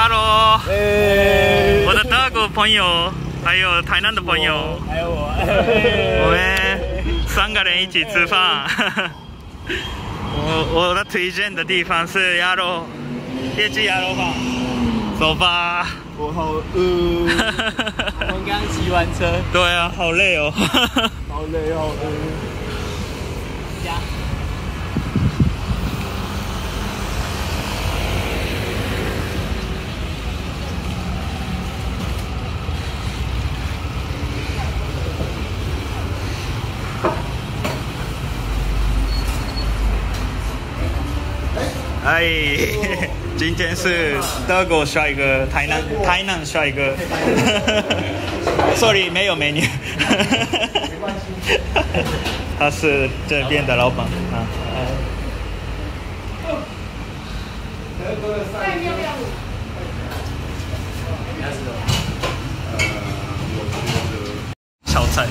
Hello， 我的德国朋友，还有台南的朋友， 还有我， 我们3个人一起吃饭。我的推荐的地方是鸭肉，业绩鸭肉饭。走吧。 我好饿。我刚骑完车。 对啊，好累哦。 好累，好饿。 哎，今天是德国帅哥，台南帅哥。Sorry， 没有美女。他是这边的老板啊。小菜。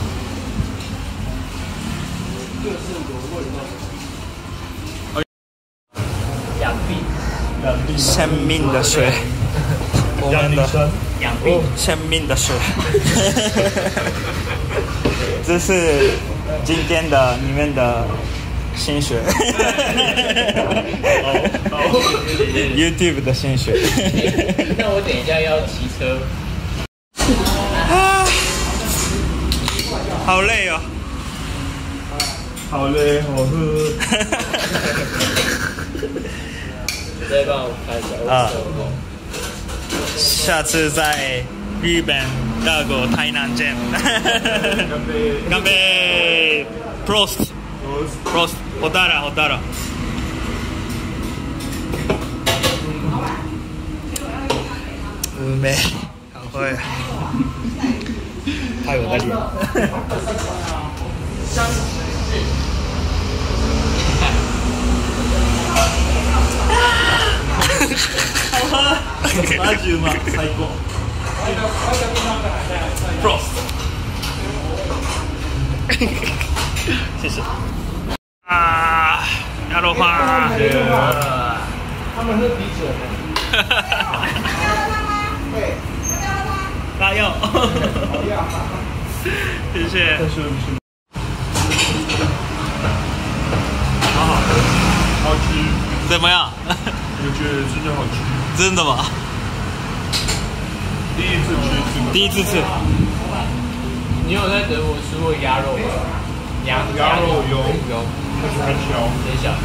鲜命的水，我们的鲜命的水。这是今天的你们的薪水。YouTube 的薪水。 那我等一下要骑车。 好累哦。 好累，好饿。再帮我拍小手。 下次在日本、德国、台南见。干杯 ！Prost！ 好大了，好大了。うめえ，好会。还有我的脸。好喝，マジうま、最高。Prost， 谢谢。啊，鸭肉饭。 他们是啤酒吗？ 加油！谢谢。好好， 好吃。 怎么样？ 我觉得真的好吃。 真的吗？ 第一次吃。 你有在德国吃过鸭肉吗？鸭肉有，但是很小。 很小。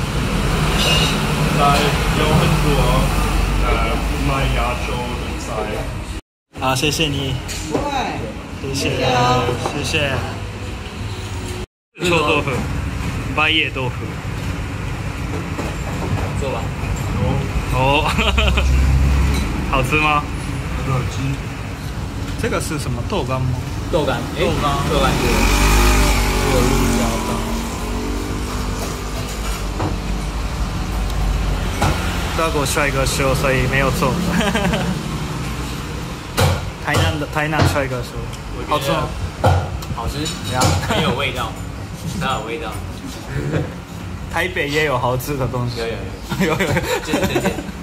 有很多卖亚洲的菜。 好，谢谢你。谢谢，谢谢。臭豆腐，百叶豆腐。 做吧。 哦，好吃吗？ 很好吃。 这个是什么豆干吗？ 豆干，豆干有鹿角干。 德国帅哥说，所以没有错。台南帅哥说，好吃吗？ 好吃，很有味道，很有味道。 台北也有好吃的东西。 有， 有。 就是